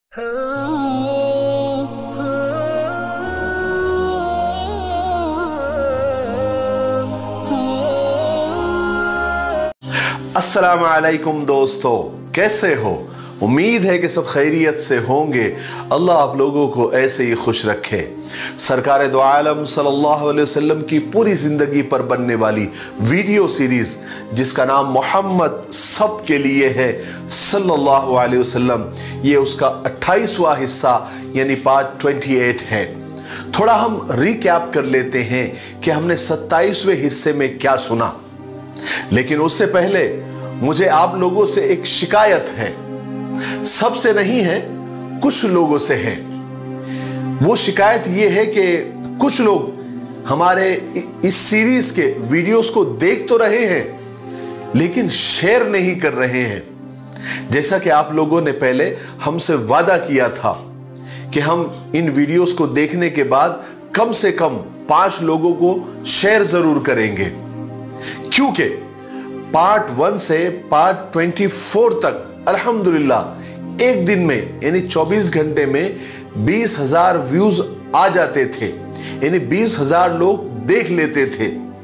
अस्सलाम वालेकुम दोस्तों, कैसे हो? उम्मीद है कि सब खैरियत से होंगे। अल्लाह आप लोगों को ऐसे ही खुश रखे। सरकार दो आलम सल्लल्लाहु अलैहि वसल्लम की पूरी ज़िंदगी पर बनने वाली वीडियो सीरीज़ जिसका नाम मोहम्मद सब के लिए है सल्लल्लाहु अलैहि वसल्लम, ये उसका 28वां हिस्सा यानी पार्ट 28 है। थोड़ा हम रिकैप कर लेते हैं कि हमने 27वें हिस्से में क्या सुना। लेकिन उससे पहले मुझे आप लोगों से एक शिकायत है, सबसे नहीं है, कुछ लोगों से है। वो शिकायत ये है कि कुछ लोग हमारे इस सीरीज के वीडियोस को देख तो रहे हैं लेकिन शेयर नहीं कर रहे हैं। जैसा कि आप लोगों ने पहले हमसे वादा किया था कि हम इन वीडियोस को देखने के बाद कम से कम 5 लोगों को शेयर जरूर करेंगे, क्योंकि पार्ट 1 से पार्ट 24 तक अल्हम्दुलिल्लाह एक दिन में यानी 24 घंटे में 20,000 व्यूज आ जाते थे, यानी 20,000 लोग देख लेते थे।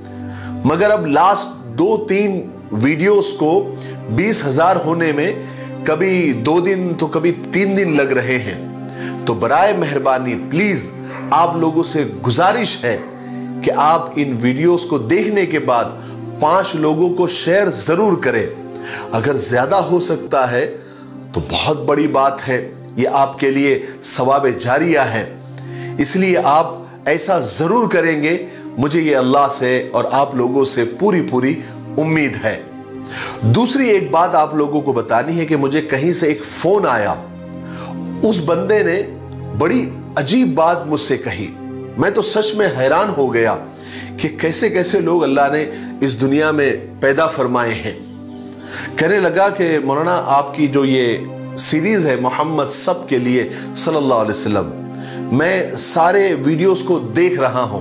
मगर अब लास्ट 2-3 वीडियोस को 20,000 होने में कभी 2 दिन तो कभी 3 दिन लग रहे हैं। तो बराए मेहरबानी प्लीज आप लोगों से गुजारिश है कि आप इन वीडियोस को देखने के बाद 5 लोगों को शेयर जरूर करें। अगर ज्यादा हो सकता है तो बहुत बड़ी बात है, ये आपके लिए सवाब जारिया है, इसलिए आप ऐसा जरूर करेंगे। मुझे ये अल्लाह से और आप लोगों से पूरी उम्मीद है। दूसरी एक बात आप लोगों को बतानी है कि मुझे कहीं से एक फोन आया, उस बंदे ने बड़ी अजीब बात मुझसे कही। मैं तो सच में हैरान हो गया कि कैसे कैसे लोग अल्लाह ने इस दुनिया में पैदा फरमाए हैं। कहने लगा कि मौलाना आपकी जो ये सीरीज है मोहम्मद सब के लिए सल्लल्लाहु अलैहि वसल्लम, मैं सारे वीडियोस को देख रहा हूं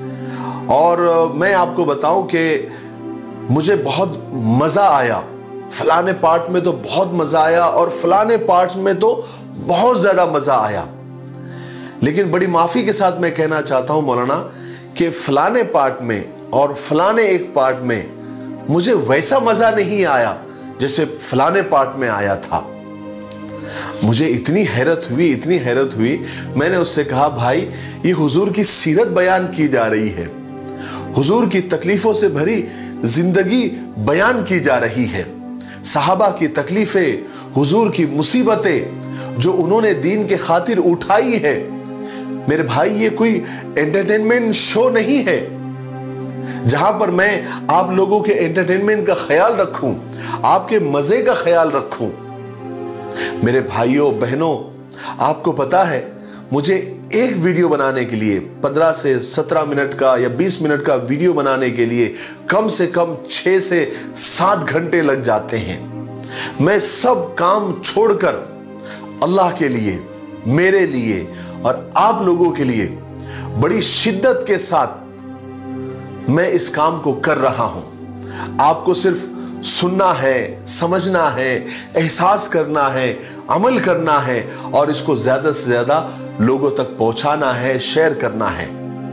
और मैं आपको बताऊं कि मुझे बहुत मजा आया। फलाने पार्ट में तो बहुत मजा आया और फलाने पार्ट में तो बहुत ज्यादा मजा आया। लेकिन बड़ी माफी के साथ मैं कहना चाहता हूं मौलाना कि फलाने पार्ट में और फलाने एक पार्ट में मुझे वैसा मजा नहीं आया जैसे फलाने पार्ट में आया था। मुझे इतनी हैरत हुई। मैंने उससे कहा, भाई ये हुजूर की सीरत बयान की जा रही है, हुजूर की तकलीफों से भरी जिंदगी बयान की जा रही है, सहाबा की तकलीफें, हुजूर की मुसीबतें जो उन्होंने दीन के खातिर उठाई है। मेरे भाई ये कोई एंटरटेनमेंट शो नहीं है जहां पर मैं आप लोगों के एंटरटेनमेंट का ख्याल रखूं, आपके मजे का ख्याल रखूं। मेरे भाइयों बहनों, आपको पता है मुझे एक वीडियो बनाने के लिए 15 से 17 मिनट का या 20 मिनट का वीडियो बनाने के लिए कम से कम 6 से 7 घंटे लग जाते हैं। मैं सब काम छोड़कर अल्लाह के लिए, मेरे लिए और आप लोगों के लिए बड़ी शिद्दत के साथ मैं इस काम को कर रहा हूं। आपको सिर्फ सुनना है, समझना है, एहसास करना है, अमल करना है और इसको ज्यादा से ज्यादा लोगों तक पहुंचाना है, शेयर करना है।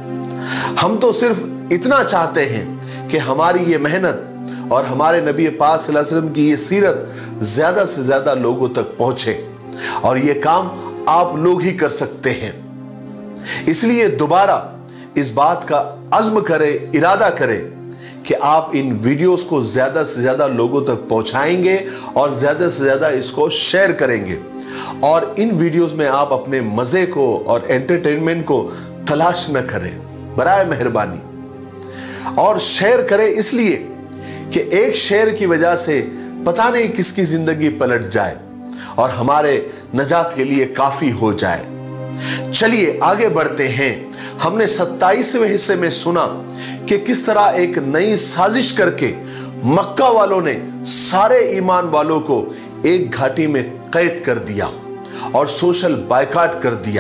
हम तो सिर्फ इतना चाहते हैं कि हमारी ये मेहनत और हमारे नबी पाक सल्लल्लाहु अलैहि वसल्लम की ये सीरत ज्यादा से ज्यादा लोगों तक पहुंचे और ये काम आप लोग ही कर सकते हैं। इसलिए दोबारा इस बात का अज़्म करें, इरादा करें कि आप इन वीडियोस को ज्यादा से ज्यादा लोगों तक पहुंचाएंगे और ज्यादा से ज्यादा इसको शेयर करेंगे और इन वीडियोस में आप अपने मजे को और एंटरटेनमेंट को तलाश न करें, बराए मेहरबानी। और शेयर करें इसलिए कि एक शेयर की वजह से पता नहीं किसकी जिंदगी पलट जाए और हमारे नजात के लिए काफी हो जाए। चलिए आगे बढ़ते हैं। हमने 27वें हिस्से में सुना कि किस तरह एक नई साजिश करके मक्का वालों ने सारे ईमान वालों को एक घाटी में कैद कर दिया और सोशल बायकाट कर दिया।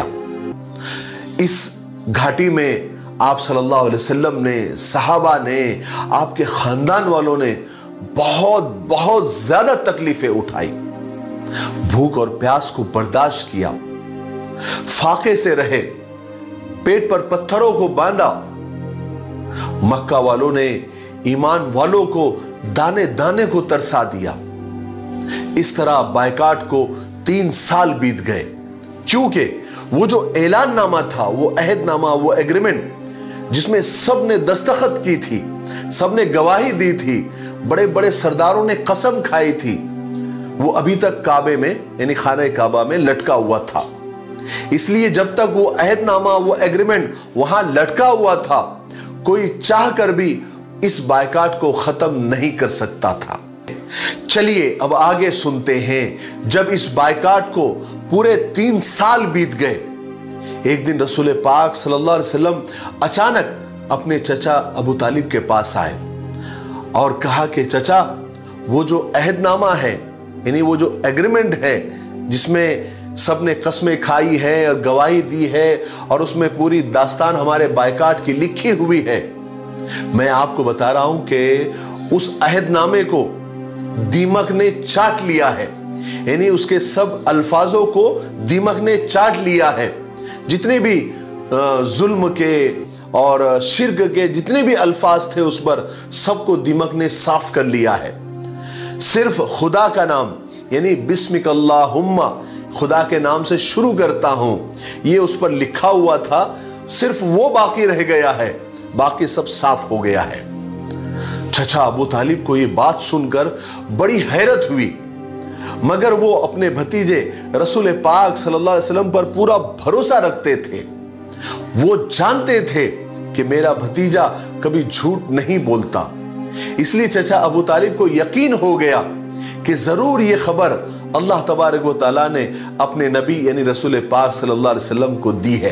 इस घाटी में आप सल्लल्लाहु अलैहि वसल्लम ने, सहाबा ने, आपके खानदान वालों ने बहुत ज्यादा तकलीफें उठाई। भूख और प्यास को बर्दाश्त किया, फाके से रहे, पेट पर पत्थरों को बांधा। मक्का वालों ने ईमान वालों को दाने दाने को तरसा दिया। इस तरह बायकाट को 3 साल बीत गए, क्योंकि वो जो ऐलाननामा था, वो अहदनामा, वो एग्रीमेंट जिसमें सब ने दस्तखत की थी, सब ने गवाही दी थी, बड़े बड़े सरदारों ने कसम खाई थी, वो अभी तक काबे में यानी खाने काबा में लटका हुआ था। इसलिए जब तक वो अहदनामा, वो एग्रीमेंट वहां लटका हुआ था, कोई चाह कर भी इस बायकाट को खत्म नहीं कर सकता था। चलिए अब आगे सुनते हैं। जब इस बायकाट को पूरे 3 साल बीत गए, एक दिन रसूल पाक सल्लल्लाहु अलैहि वसल्लम अचानक अपने चचा अबू तालिब के पास आए और कहा कि चचा, वो जो अहदनामा है यानी वो जो एग्रीमेंट है जिसमें सबने कस्में खाई है और गवाही दी है और उसमें पूरी दास्तान हमारे बायकाट की लिखी हुई है, मैं आपको बता रहा हूं कि उस अहदनामे को दीमक ने चाट लिया है। यानी उसके सब अल्फाजों को दीमक ने चाट लिया है। जितने भी जुल्म के और शिर्क के जितने भी अल्फाज थे उस पर सबको दीमक ने साफ कर लिया है। सिर्फ खुदा का नाम यानी बिस्मिकल्लाहुम्मा, खुदा के नाम से शुरू करता हूं, ये उस पर लिखा हुआ था, सिर्फ वो बाकी रह गया है, बाकी सब साफ हो गया है। चचा अबू तालिब को ये बात सुनकर बड़ी हैरत हुई, मगर वो अपने भतीजे रसूल पाक सल्लल्लाहु अलैहि वसल्लम पर पूरा भरोसा रखते थे। वो जानते थे कि मेरा भतीजा कभी झूठ नहीं बोलता, इसलिए चचा अबू तालिब को यकीन हो गया कि जरूर ये खबर अल्लाह तबारक व तआला ने अपने नबी यानी रसूल पाक सल्लल्लाहु अलैहि वसल्लम को दी है।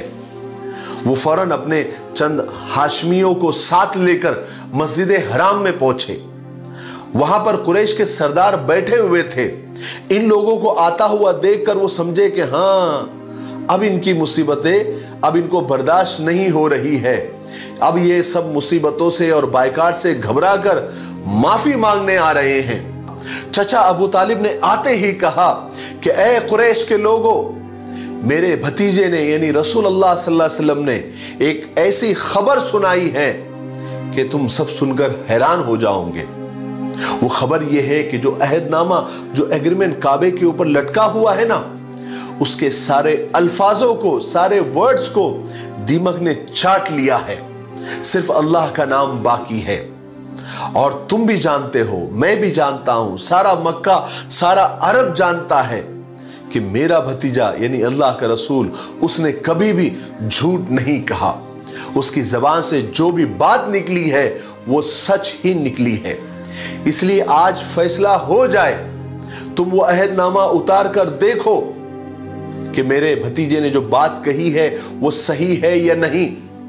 वो फौरन अपने चंद हाशमियों को साथ लेकर मस्जिद हराम में पहुंचे। वहां पर कुरैश के सरदार बैठे हुए थे। इन लोगों को आता हुआ देखकर वो समझे कि हाँ, अब इनकी मुसीबतें अब इनको बर्दाश्त नहीं हो रही है। अब ये सब मुसीबतों से और बायकाट से घबरा कर माफी मांगने आ रहे हैं। चचा अबू तालिब ने आते ही कहा कि ए कुरैश के लोगों, मेरे भतीजे ने यानी रसूल अल्लाह सल्लल्लाहु अलैहि वसल्लम ने एक ऐसी खबर सुनाई है कि तुम सब सुनकर हैरान हो जाओगे। वो खबर यह है कि जो अहदनामा, जो एग्रीमेंट काबे के ऊपर लटका हुआ है ना, उसके सारे अल्फाजों को, सारे वर्ड्स को दीमक ने चाट लिया है। सिर्फ अल्लाह का नाम बाकी है। और तुम भी जानते हो, मैं भी जानता हूं, सारा मक्का, सारा अरब जानता है कि मेरा भतीजा यानी अल्लाह का रसूल, उसने कभी भी झूठ नहीं कहा। उसकी जबान से जो भी बात निकली है वो सच ही निकली है। इसलिए आज फैसला हो जाए, तुम वो अहदनामा उतार कर देखो कि मेरे भतीजे ने जो बात कही है वो सही है या नहीं।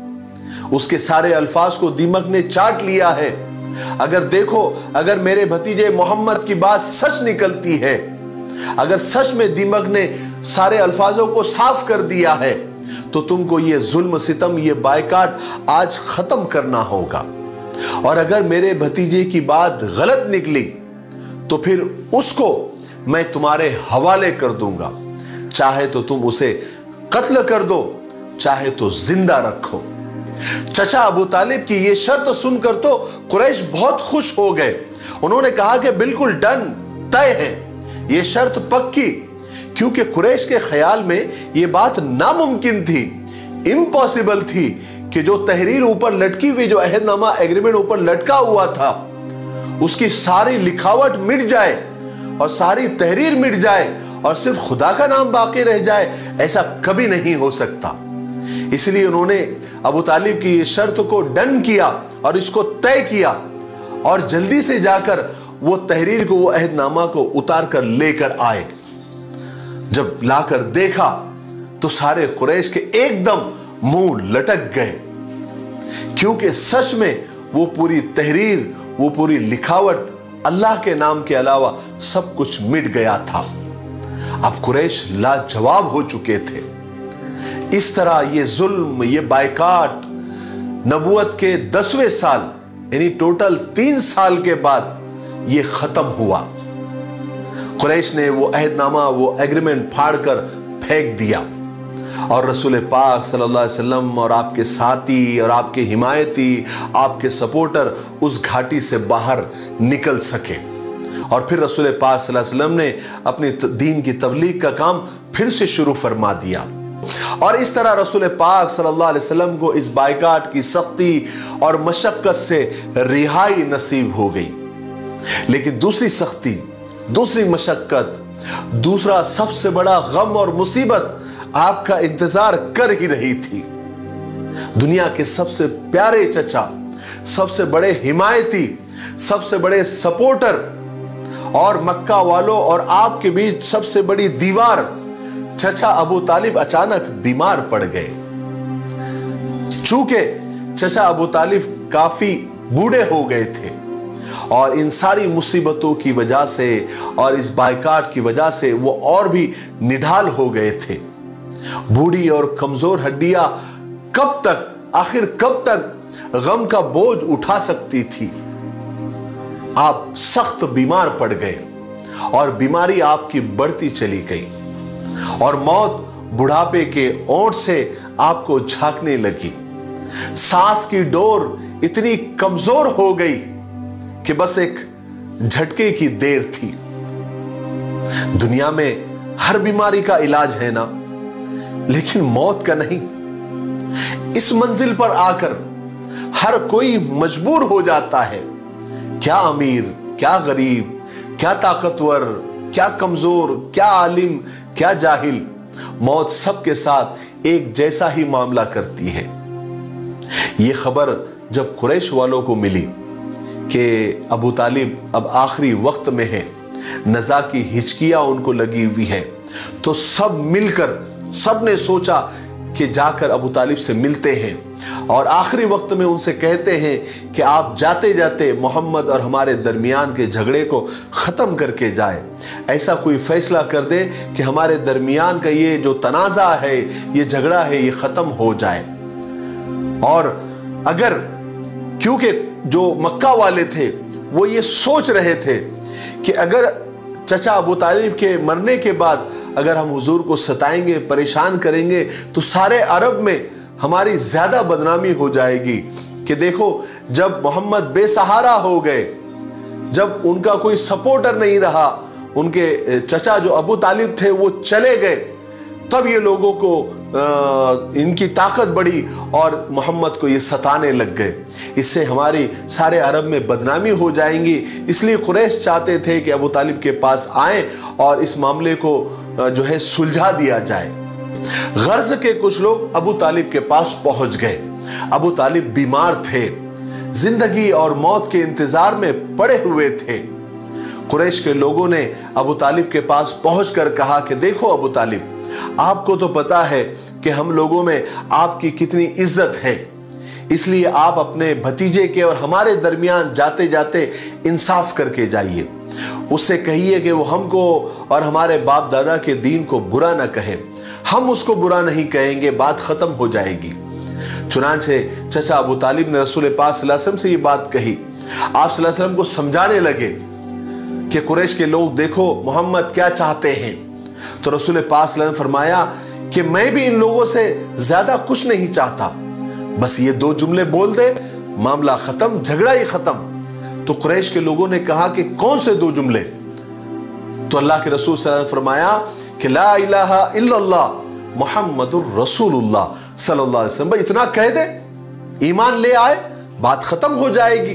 उसके सारे अल्फाज को दीमक ने चाट लिया है। अगर देखो, अगर मेरे भतीजे मोहम्मद की बात सच निकलती है, अगर सच में दीमक ने सारे अल्फाजों को साफ कर दिया है, तो तुमको ये जुल्म सितम, ये बायकाट आज खत्म करना होगा। और अगर मेरे भतीजे की बात गलत निकली तो फिर उसको मैं तुम्हारे हवाले कर दूंगा। चाहे तो तुम उसे कत्ल कर दो, चाहे तो जिंदा रखो। चचा अबू तालिब की ये शर्त सुनकर तो कुरैश बहुत खुश हो गए। उन्होंने कहा कि बिल्कुल डन, तय है, ये शर्त पक्की। क्योंकि कुरैश के ख्याल में ये बात नामुमकिन थी, इम्पॉसिबल थी कि जो तहरीर ऊपर लटकी हुई, जो अहदनामा एग्रीमेंट ऊपर लटका हुआ था, उसकी सारी लिखावट मिट जाए और सारी तहरीर मिट जाए और सिर्फ खुदा का नाम बाकी रह जाए। ऐसा कभी नहीं हो सकता। इसलिए उन्होंने अबू तालिब की ये शर्त को डन किया और इसको तय किया और जल्दी से जाकर वो तहरीर को, वो अहदनामा को उतार कर लेकर आए। जब लाकर देखा तो सारे कुरैश के एकदम मुंह लटक गए, क्योंकि सच में वो पूरी तहरीर, वो पूरी लिखावट अल्लाह के नाम के अलावा सब कुछ मिट गया था। अब कुरैश लाजवाब हो चुके थे। इस तरह ये जुल्म, ये बायकाट नबूवत के 10वें साल यानी टोटल 3 साल के बाद ये खत्म हुआ। कुरैश ने वो अहदनामा, वो एग्रीमेंट फाड़कर फेंक दिया और रसूल पाक सल्लल्लाहु अलैहि वसल्लम और आपके साथी और आपके हिमायती, आपके सपोर्टर उस घाटी से बाहर निकल सके। और फिर रसूल पाक सल्लल्लाहु अलैहि वसल्लम ने अपनी दीन की तबलीग का काम फिर से शुरू फरमा दिया। और इस तरह रसूल पाक सल्लल्लाहु अलैहि वसल्लम को इस बायकाट की सख्ती और मशक्कत से रिहाई नसीब हो गई। लेकिन दूसरी सख्ती, दूसरी मशक्कत, दूसरा सबसे बड़ा गम और मुसीबत आपका इंतजार कर ही रही थी। दुनिया के सबसे प्यारे चचा, सबसे बड़े हिमायती, सबसे बड़े सपोर्टर और मक्का वालों और आपके बीच सबसे बड़ी दीवार चचा अबू तालिब अचानक बीमार पड़ गए। चूंकि चचा अबू तालिब काफी बूढ़े हो गए थे और इन सारी मुसीबतों की वजह से और इस बायकाट की वजह से वो और भी निढाल हो गए थे। बूढ़ी और कमजोर हड्डियां कब तक, आखिर कब तक गम का बोझ उठा सकती थी। आप सख्त बीमार पड़ गए और बीमारी आपकी बढ़ती चली गई और मौत बुढ़ापे के ओंठ से आपको झांकने लगी। सांस की डोर इतनी कमजोर हो गई कि बस एक झटके की देर थी। दुनिया में हर बीमारी का इलाज है ना, लेकिन मौत का नहीं। इस मंजिल पर आकर हर कोई मजबूर हो जाता है, क्या अमीर, क्या गरीब, क्या ताकतवर, क्या कमजोर, क्या आलिम, क्या जाहिल, मौत सबके साथ एक जैसा ही मामला करती है। यह खबर जब कुरैश वालों को मिली कि अबू तालिब अब आखिरी वक्त में है, नज़ा की हिचकियां उनको लगी हुई है, तो सब मिलकर सब ने सोचा कि जाकर अबू तालिब से मिलते हैं और आखिरी वक्त में उनसे कहते हैं कि आप जाते जाते मोहम्मद और हमारे दरमियान के झगड़े को ख़त्म करके जाए। ऐसा कोई फैसला कर दे कि हमारे दरमियान का ये जो तनाज़ा है, ये झगड़ा है, ये ख़त्म हो जाए। और अगर, क्योंकि जो मक्का वाले थे वो ये सोच रहे थे कि अगर चचा अबू तालिब के मरने के बाद अगर हम हुजूर को सताएंगे, परेशान करेंगे, तो सारे अरब में हमारी ज्यादा बदनामी हो जाएगी कि देखो जब मोहम्मद बेसहारा हो गए, जब उनका कोई सपोर्टर नहीं रहा, उनके चचा जो अबू तालिब थे वो चले गए, तब ये लोगों को इनकी ताकत बढ़ी और मोहम्मद को ये सताने लग गए। इससे हमारी सारे अरब में बदनामी हो जाएंगी। इसलिए कुरैश चाहते थे कि अबू तालिब के पास आए और इस मामले को जो है सुलझा दिया जाए। गर्ज के कुछ लोग अबू तालिब के पास पहुंच गए। अबू तालिब बीमार थे, जिंदगी और मौत के इंतजार में पड़े हुए थे। कुरैश के लोगों ने अबू तालिब के पास पहुंचकर कहा कि देखो अबू तालिब, आपको तो पता है कि हम लोगों में आपकी कितनी इज्जत है, इसलिए आप अपने भतीजे के और हमारे दरमियान जाते जाते इंसाफ करके जाइए। उससे कहिए कि वो हमको और हमारे बाप दादा के दीन को बुरा ना कहे। हम उसको बुरा नहीं कहेंगे, बात खत्म हो जाएगी। चुनांचे चचा अबू तालिब ने रसूल पाक सल्लल्लाहु अलैहि वसल्लम से ये बात कही। आप सल्लल्लाहु अलैहि वसल्लम को समझाने लगे कि कुरैश के लोग देखो मोहम्मद क्या चाहते हैं। तो रसूल पाक सल्लल्लाहु अलैहि वसल्लम फरमाया कि मैं भी इन लोगों से ज्यादा कुछ नहीं चाहता, बस ये दो जुमले बोल दे, मामला खत्म, झगड़ा ही खत्म। तो कुरैश के लोगों ने कहा कि कौन से दो जुमले? तो अल्लाह के रसूल सल्लल्लाहु अलैहि वसल्लम फरमाया कि ला इलाहा इल्लल्लाह मुहम्मदुर रसूलुल्लाह सल्लल्लाहु अलैहि वसल्लम, इतना कह दे, ईमान ले आए, बात खत्म हो जाएगी।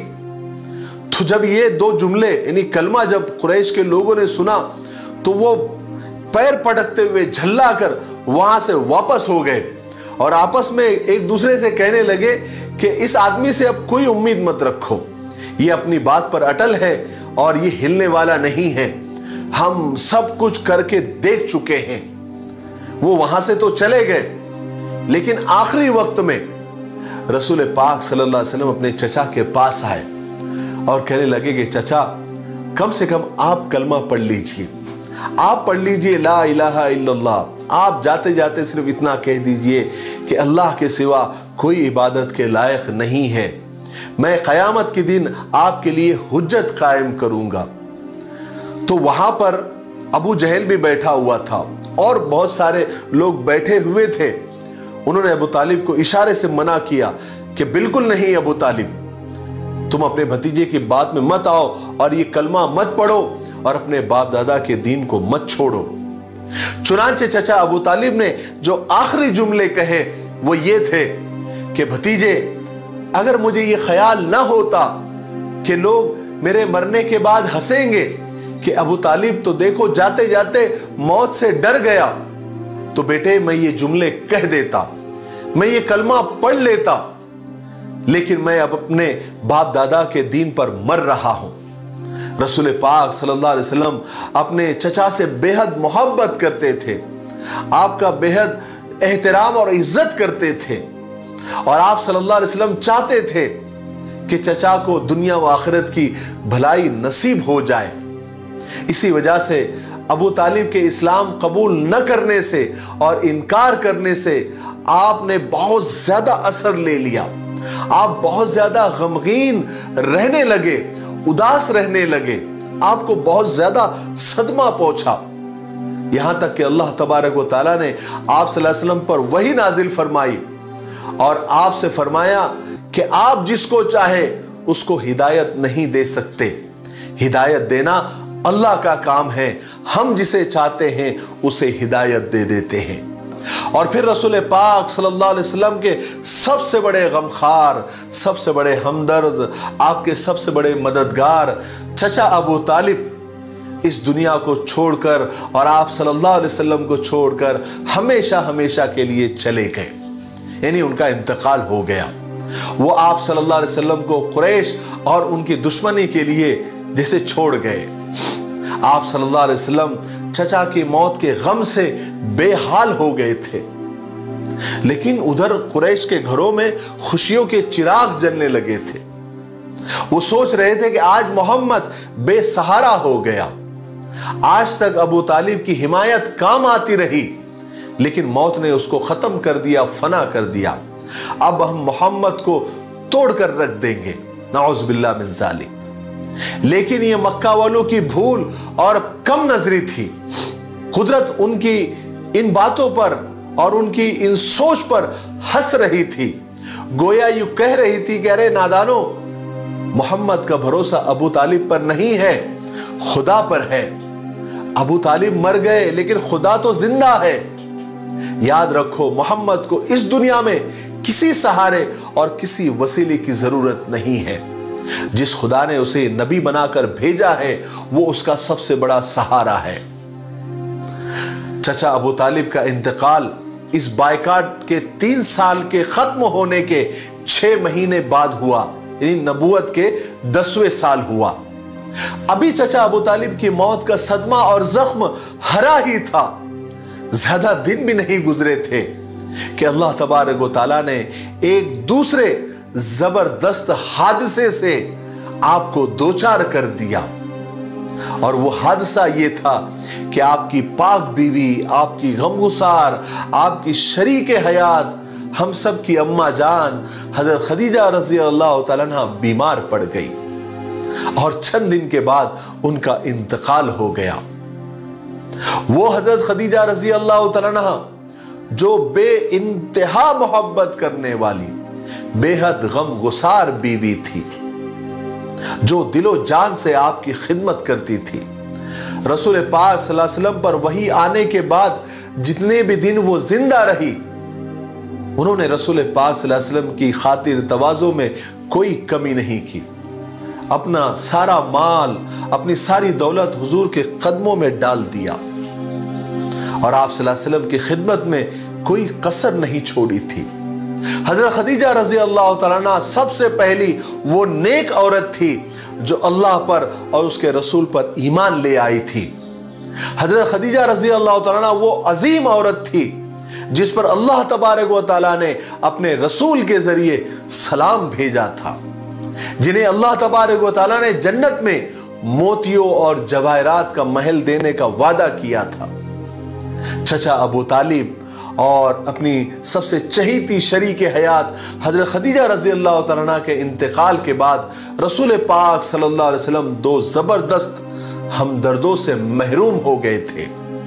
तो जब ये दो जुमले यानी कलमा जब कुरैश के लोगों ने सुना तो वो पैर पटकते हुए झल्ला कर वहां से वापस हो गए और आपस में एक दूसरे से कहने लगे कि इस आदमी से अब कोई उम्मीद मत रखो, ये अपनी बात पर अटल है और ये हिलने वाला नहीं है। हम सब कुछ करके देख चुके हैं। वो वहां से तो चले गए, लेकिन आखिरी वक्त में रसूल पाक सल्लल्लाहु अलैहि वसल्लम अपने चचा के पास आए और कहने लगे कि चचा, कम से कम आप कलमा पढ़ लीजिए, आप पढ़ लीजिए ला इलाहा इल्लल्लाह। आप जाते जाते सिर्फ इतना कह दीजिए कि अल्लाह के सिवा कोई इबादत के लायक नहीं है। मैं क़यामत के दिन आपके लिए हुज्जत कायम करूंगा। तो वहां पर अबू जहल भी बैठा हुआ था और बहुत सारे लोग बैठे हुए थे। उन्होंने अबू तालिब को इशारे से मना किया कि बिल्कुल नहीं अबू तालिब, तुम अपने भतीजे की बात में मत आओ और ये कलमा मत पढ़ो और अपने बाप दादा के दीन को मत छोड़ो। चुनांचे चचा अबू तालिब ने जो आखिरी जुमले कहे वो ये थे कि भतीजे, अगर मुझे ये ख्याल ना होता कि लोग मेरे मरने के बाद हंसेंगे कि अबू तालिब तो देखो जाते जाते मौत से डर गया, तो बेटे मैं ये जुमले कह देता, मैं ये कलमा पढ़ लेता, लेकिन मैं अब अपने बाप दादा के दीन पर मर रहा हूं। रसूल पाक सल्लल्लाहु अलैहि वसल्लम अपने चचा से बेहद मोहब्बत करते थे, आपका बेहद एहतराम और इज्जत करते थे और आप सल्लल्लाहु अलैहि वसल्लम चाहते थे कि चचा को दुनिया व आखिरत की भलाई नसीब हो जाए। इसी वजह से अबू तालिब के इस्लाम कबूल न करने से और इनकार करने से आपने बहुत ज्यादा असर ले लिया। आप बहुत ज्यादा गमगीन रहने लगे, उदास रहने लगे, आपको बहुत ज्यादा सदमा पहुंचा। यहां तक कि अल्लाह तबारक व तआला ने आप सल्लल्लाहु अलैहि वसल्लम पर वही नाजिल फरमाई और आपसे फरमाया कि आप जिसको चाहे उसको हिदायत नहीं दे सकते, हिदायत देना अल्लाह का काम है, हम जिसे चाहते हैं उसे हिदायत दे देते हैं। और फिर रसूल पाक सल्लल्लाहु अलैहि वसल्लम के सबसे बड़े गमखार, सबसे बड़े हमदर्द, आपके सबसे बड़े मददगार चचा अबू तालिब इस दुनिया को छोड़कर और आप सल्लल्लाहु अलैहि वसल्लम को छोड़कर हमेशा हमेशा के लिए चले गए, यानी उनका इंतकाल हो गया। वो आप सल्लल्लाहु अलैहि वसल्लम को कुरैश और उनकी दुश्मनी के लिए जैसे छोड़ गए। आप सल्लल्लाहु अलैहि वसल्लम चचा की मौत के गम से बेहाल हो गए थे, लेकिन उधर कुरैश के घरों में खुशियों के चिराग जलने लगे थे। वो सोच रहे थे कि आज मोहम्मद बेसहारा हो गया। आज तक अबू तालिब की हिमायत काम आती रही, लेकिन मौत ने उसको खत्म कर दिया, फना कर दिया। अब हम मोहम्मद को तोड़कर रख देंगे, नाउज़ बिल्लाह मिन ज़ालिक। लेकिन ये मक्का वालों की भूल और कम नजरी थी। कुदरत उनकी इन बातों पर और उनकी इन सोच पर हंस रही थी, गोया यूं कह रही थी कि अरे नादानो, मोहम्मद का भरोसा अबू तालिब पर नहीं है, खुदा पर है। अबू तालिब मर गए लेकिन खुदा तो जिंदा है। याद रखो, मोहम्मद को इस दुनिया में किसी सहारे और किसी वसीले की जरूरत नहीं है। जिस खुदा ने उसे नबी बनाकर भेजा है वो उसका सबसे बड़ा सहारा है। चचा अबू तालिब का इंतकाल इस बायकाट के 3 साल के खत्म होने के 6 महीने बाद हुआ, यानी नबूवत के 10वें साल हुआ। अभी चचा अबू तालिब की मौत का सदमा और जख्म हरा ही था। ज्यादा दिन भी नहीं गुजरे थे कि अल्लाह तबारक व तआला ने एक दूसरे जबरदस्त हादसे से आपको दोचार कर दिया। और वो हादसा ये था कि आपकी पाक बीवी, आपकी गमगुसार, आपकी शरीके हयात, हम सब की अम्मा जान हजरत खदीजा रज़ी अल्लाह तआला अन्हा बीमार पड़ गई और चंद दिन के बाद उनका इंतकाल हो गया। वो हजरत खदीजा रज़ी अल्लाह तआला अन्हा जो बेइंतहा मोहब्बत करने वाली, बेहद गमगुसार बीवी थी, जो दिलो जान से आपकी खिदमत करती थी। रसूल पाक सल्लल्लाहु अलैहि वसल्लम पर वही आने के बाद जितने भी दिन वो जिंदा रही, उन्होंने रसूल पाक सल्लल्लाहु अलैहि वसल्लम की खातिर तवाज़ो में कोई कमी नहीं की। अपना सारा माल, अपनी सारी दौलत हुजूर के कदमों में डाल दिया और आप सल्लल्लाहु अलैहि वसल्लम की खिदमत में कोई कसर नहीं छोड़ी थी। हजरत खदीजा रज़ी अल्लाह तआला अन्हा सबसे पहली वो नेक औरत थी जो अल्लाह पर और उसके रसूल पर ईमान ले आई थी। हजरत खदीजा रज़ी अल्लाह तआला अन्हा वो अजीम औरत थी जिस पर अल्लाह तबारक व तआला ने अपने रसूल के जरिए सलाम भेजा था, जिन्हें अल्लाह तबारक व तआला ने जन्नत में मोतियों और जवाहरात का महल देने का वादा किया था। चचा अबू तालिब और अपनी सबसे चहीती शरीके हयात हजरत खदीजा रज़ी अल्लाह तआला अन्हा के इंतकाल के बाद रसूल पाक सल्लल्लाहु अलैहि वसल्लम 2 जबरदस्त हमदर्दों से महरूम हो गए थे।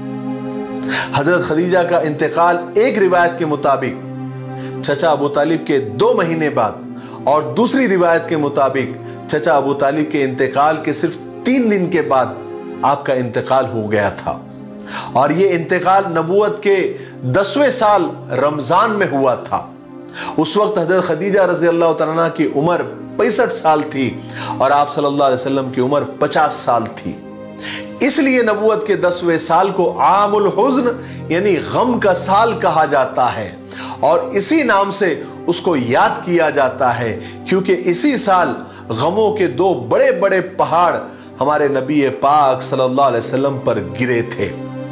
हजरत खदीजा का इंतकाल एक रिवायत के मुताबिक चचा अबू तालिब के 2 महीने बाद और दूसरी रिवायत के मुताबिक चचा अबू तालिब के इंतकाल के सिर्फ 3 दिन के बाद आपका इंतकाल हो गया था। और ये इंतकाल नबूवत के 10वें साल रमजान में हुआ था। उस वक्त हजरत खदीजा रज़ी अल्लाह तआला अन्हा की उम्र 65 साल थी और आप सल्लल्लाहु अलैहि वसल्लम की उम्र 50 साल थी। इसलिए नबूवत के 10वें साल को आमुल हुज़्न यानी गम का साल कहा जाता है और इसी नाम से उसको याद किया जाता है, क्योंकि इसी साल गमों के 2 बड़े बड़े पहाड़ हमारे नबी पाक सल्लल्लाहु अलैहि वसल्लम पर गिरे थे।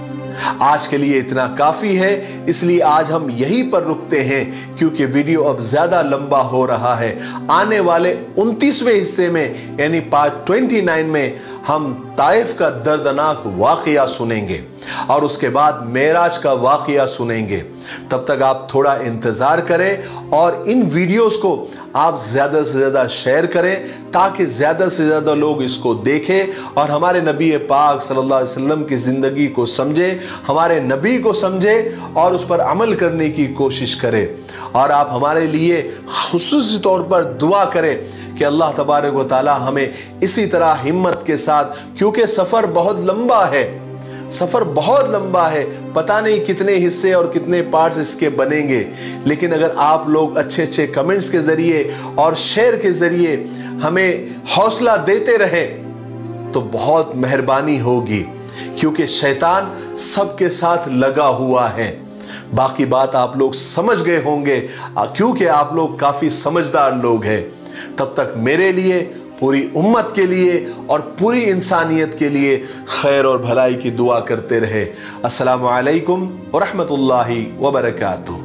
आज के लिए इतना काफी है, इसलिए आज हम यहीं पर रुकते हैं, क्योंकि वीडियो अब ज्यादा लंबा हो रहा है। आने वाले 29वें हिस्से में यानी पार्ट 29 में हम ताइफ का दर्दनाक वाकया सुनेंगे और उसके बाद मेराज का वाकया सुनेंगे। तब तक आप थोड़ा इंतजार करें और इन वीडियोस को आप ज्यादा से ज्यादा शेयर करें ताकि ज्यादा से ज्यादा लोग इसको देखें और हमारे नबी पाक सल्लल्लाहु अलैहि वसल्लम की जिंदगी को समझे, हमारे नबी को समझे और उस पर अमल करने की कोशिश करें। और आप हमारे लिए खुसूसी तौर पर दुआ करें कि अल्लाह तबारक व तआला हमें इसी तरह हिम्मत के साथ, क्योंकि सफर बहुत लंबा है, सफर बहुत लंबा है, पता नहीं कितने हिस्से और कितने पार्ट्स इसके बनेंगे, लेकिन अगर आप लोग अच्छे अच्छे कमेंट्स के जरिए और शेयर के जरिए हमें हौसला देते रहे तो बहुत मेहरबानी होगी, क्योंकि शैतान सबके साथ लगा हुआ है। बाकी बात आप लोग समझ गए होंगे, क्योंकि आप लोग काफी समझदार लोग हैं। तब तक मेरे लिए, पूरी उम्मत के लिए और पूरी इंसानियत के लिए खैर और भलाई की दुआ करते रहे। अस्सलामु अलैकुम व रहमतुल्लाहि व बरकातुहू।